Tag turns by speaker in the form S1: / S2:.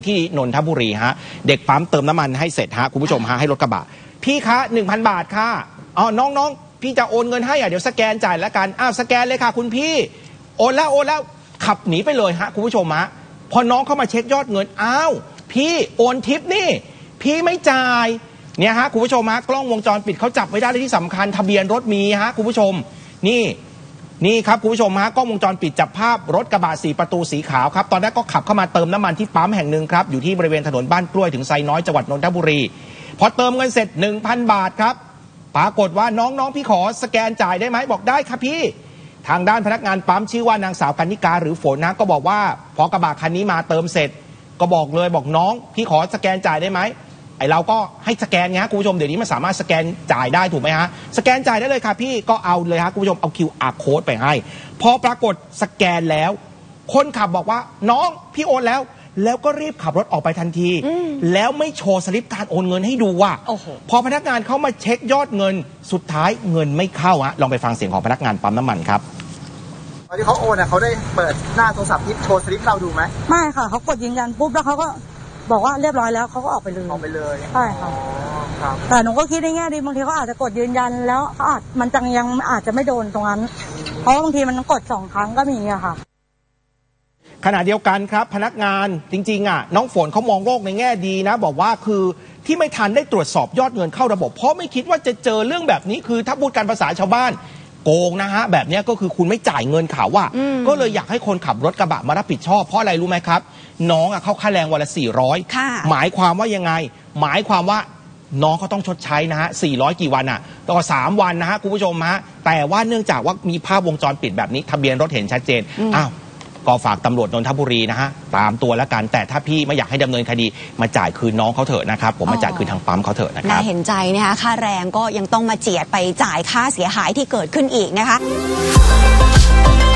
S1: ที่นนทบุรีฮะเด็กปั๊มเติมน้ำมันให้เสร็จฮะคุณผู้ชมฮะให้รถกระบะพี่คะ 1,000 บาทค่ะอ๋อน้องพี่จะโอนเงินให้เดี๋ยวสแกนจ่ายแล้วกันสแกนเลยค่ะคุณพี่โอนแล้วขับหนีไปเลยฮะคุณผู้ชมฮะพอน้องเข้ามาเช็คยอดเงินพี่โอนทิปนี่พี่ไม่จ่ายเนี่ยฮะคุณผู้ชมฮะกล้องวงจรปิดเขาจับไว้ได้เลยที่สำคัญทะเบียนรถมีฮะคุณผู้ชมนี่ครับคุณผู้ชมฮะกล้องวงจรปิดจับภาพรถกระบะ4ประตูสีขาวครับตอนนั้นก็ขับเข้ามาเติมน้ำมันที่ปั๊มแห่งหนึ่งครับอยู่ที่บริเวณถนนบ้านกล้วยถึงไซน้อยจังหวัดนนทบุรีพอเติมเงินเสร็จ 1,000 บาทครับปรากฏว่าน้องพี่ขอสแกนจ่ายได้ไหมบอกได้ครับพี่ทางด้านพนักงานปั๊มชื่อว่านางสาวกนิกาหรือฝนนะก็บอกว่าพอกระบะคันนี้มาเติมเสร็จก็บอกน้องพี่ขอสแกนจ่ายได้ไหมไอเราก็ให้สแกนไงฮะคุณผู้ชมเดี๋ยวนี้มันสามารถสแกนจ่ายได้ถูกไหมฮะสแกนจ่ายได้เลยค่ะพี่ก็เอาเลยฮะคุณผู้ชมเอา QR code ไปให้พอปรากฏสแกนแล้วคนขับบอกว่าน้องพี่โอนแล้วก็รีบขับรถออกไปทันทีแล้วไม่โชว์สลิปการโอนเงินให้ดูว่าพอพนักงานเขามาเช็คยอดเงินสุดท้ายเงินไม่เข้าฮะลองไปฟังเสียงของพนักงานปั๊มน้ำมันครับ
S2: ตอนที่เขาโอนเขาได้เปิดหน้าโทรศัพท์ที่โชว์สลิปเราดูไหม
S3: ไม่ค่ะเขากดยืนยันปุ๊บแล้วเขาก็บอกว่าเรียบร้อยแล้วเขาก็ออกไปเลยใช่ค่ะแต่หนูก็คิดในแง่ดีบางทีเขาอาจจะกดยืนยันแล้วมันยังอาจจะไม่โดนตรงนั้นเพราะบางทีมันกด2 ครั้งก็มีอะค่ะ
S1: ขณะเดียวกันครับพนักงานจริงๆน้องฝนเขามองโลกในแง่ดีนะบอกว่าคือที่ไม่ทันได้ตรวจสอบยอดเงินเข้าระบบเพราะไม่คิดว่าจะเจอเรื่องแบบนี้คือถ้าพูดกันภาษาชาวบ้านโกงนะฮะแบบนี้ก็คือคุณไม่จ่ายเงินเขาก็เลยอยากให้คนขับรถกระบะมารับผิดชอบเพราะอะไรรู้ไหมครับน้องเข้าค่าแรงวันละ400หมายความว่ายังไงหมายความว่าน้องเขาต้องชดใช้นะฮะ400กี่วันต่อ3 วันนะฮะคุณผู้ชมฮะแต่ว่าเนื่องจากว่ามีภาพวงจรปิดแบบนี้ทะเบียนรถเห็นชัดเจนก็ฝากตำรวจนนทบุรีนะฮะตามตัวแล้วกันแต่ถ้าพี่ไม่อยากให้ดำเนินคดีมาจ่ายคืนน้องเขาเถอะนะครับผมมาจ่ายคืนทางปั๊มเขาเถอะนะครับ
S4: น่าเห็นใจนะคะค่าแรงก็ยังต้องมาเจียดไปจ่ายค่าเสียหายที่เกิดขึ้นอีกนะคะ